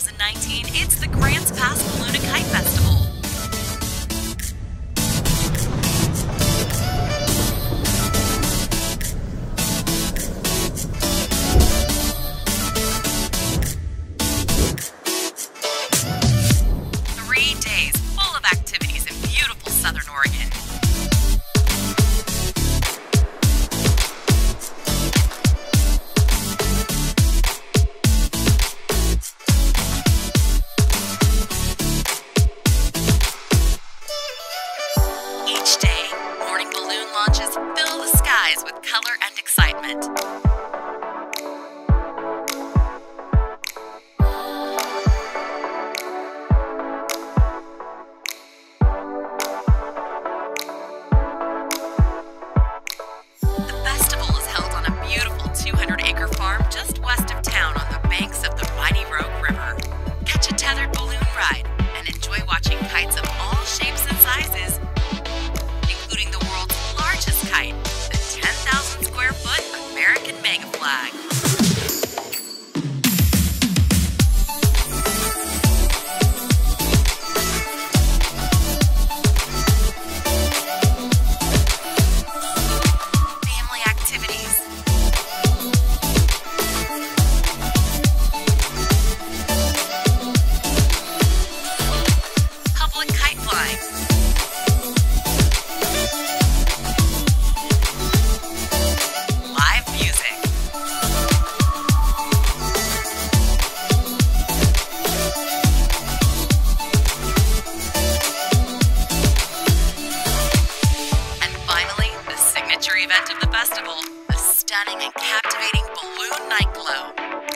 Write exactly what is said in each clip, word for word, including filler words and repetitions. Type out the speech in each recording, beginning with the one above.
thousand nineteen, it's the Grants Pass Balloon and Kite Festival. Three days full of activities in beautiful Southern Oregon. Each day, morning balloon launches fill the skies with color and excitement. The festival is held on a beautiful two hundred acre farm just west of town on the banks of the mighty Rogue River. Catch a tethered balloon ride and enjoy watching kites of all shapes and sizes, including the world's largest kite, the ten thousand square foot American Mega Flag. Family activities, public kite flying, live music, and finally, the signature event of the festival, the stunning and captivating balloon night glow.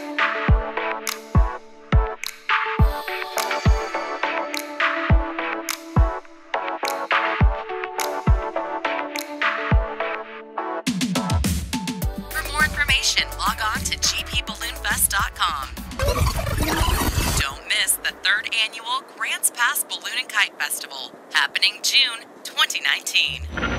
For more information, log on to g p balloon fest dot com. Don't miss the third annual Grants Pass Balloon and Kite Festival, happening June twenty nineteen.